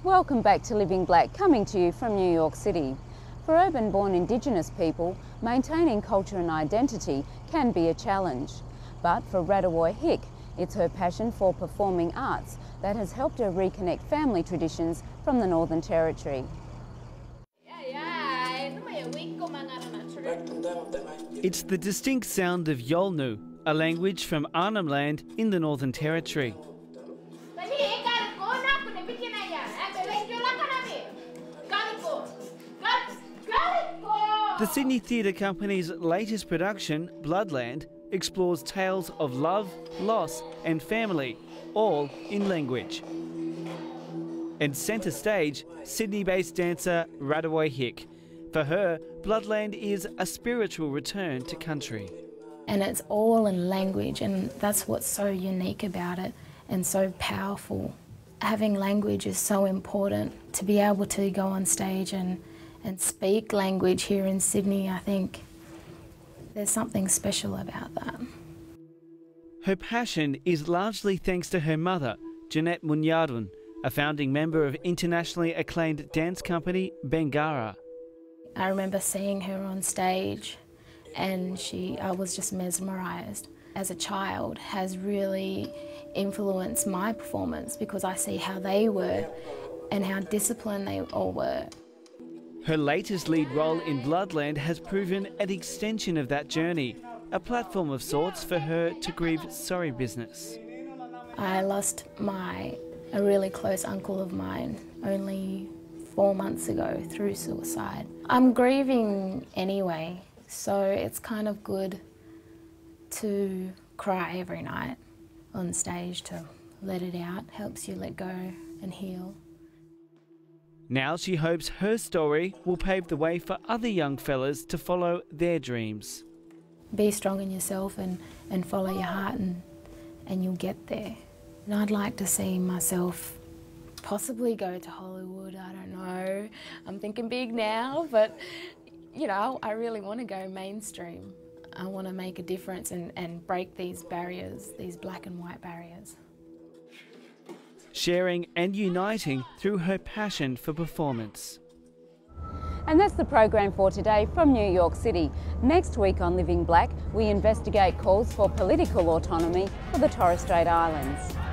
Welcome back to Living Black, coming to you from New York City. For urban-born Indigenous people, maintaining culture and identity can be a challenge. But for Rarriwuy Hick, it's her passion for performing arts that has helped her reconnect family traditions from the Northern Territory. It's the distinct sound of Yolnu, a language from Arnhem Land in the Northern Territory. The Sydney Theatre Company's latest production, Bloodland, explores tales of love, loss and family, all in language. And centre stage, Sydney-based dancer Rarriwuy Hick. For her, Bloodland is a spiritual return to country. And it's all in language, and that's what's so unique about it and so powerful. Having language is so important. To be able to go on stage and speak language here in Sydney, I think there's something special about that. Her passion is largely thanks to her mother, Jeanette Munyadun, a founding member of internationally acclaimed dance company Bengara. I remember seeing her on stage and I was just mesmerised. As a child, has really influenced my performance because I see how they were and how disciplined they all were. Her latest lead role in Bloodland has proven an extension of that journey, a platform of sorts for her to grieve sorry business. I lost a really close uncle of mine only 4 months ago through suicide. I'm grieving anyway, so it's kind of good to cry every night on stage, to let it out, helps you let go and heal. Now she hopes her story will pave the way for other young fellas to follow their dreams. Be strong in yourself and follow your heart and you'll get there. And I'd like to see myself possibly go to Hollywood, I don't know. I'm thinking big now, but you know, I really want to go mainstream. I want to make a difference and break these barriers, these black and white barriers. Sharing and uniting through her passion for performance. And that's the program for today from New York City. Next week on Living Black, we investigate calls for political autonomy for the Torres Strait Islands.